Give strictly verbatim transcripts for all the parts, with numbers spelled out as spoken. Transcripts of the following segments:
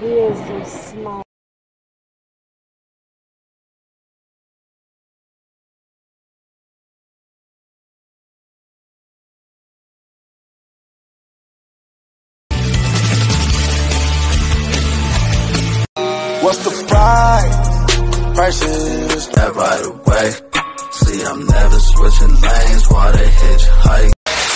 Jezus Maria. What's the price? Prices that right away. See, I'm never switching lanes while they hitchhike.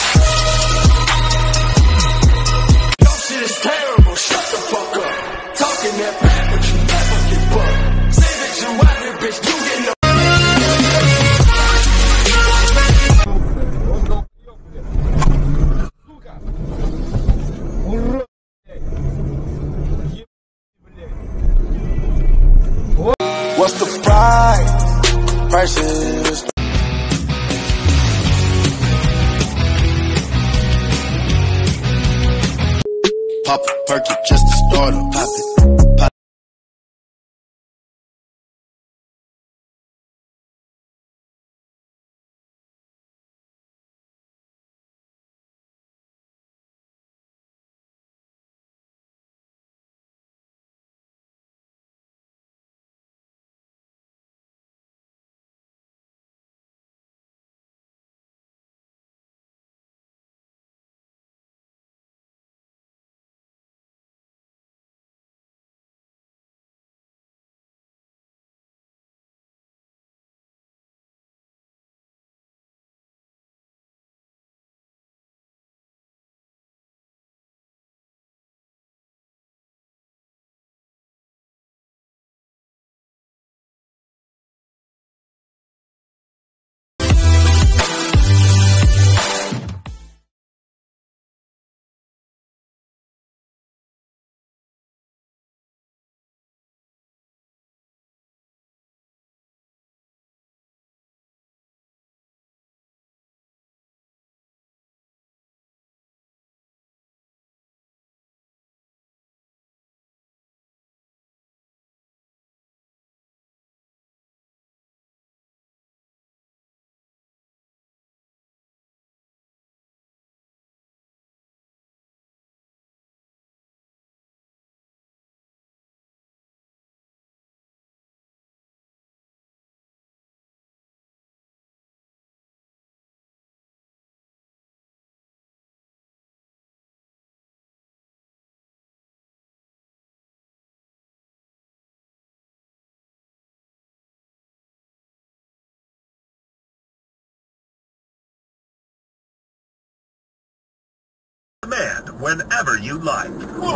Your shit is terrible. Shut the fuck up. Talking that bad, but you never get bucked. Say that you out here, bitch. You get no. What's the price? Prices. Pop a perky just to start up. Pop it. Pop. Command whenever you like.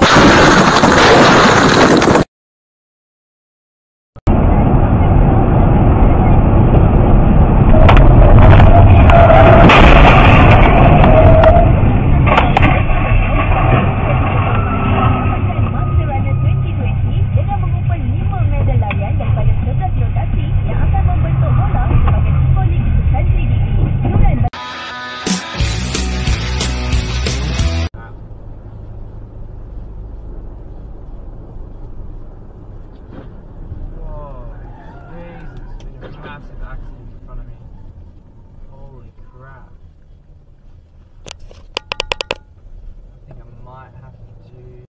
Massive accident in front of me. Holy crap. I think I might have to do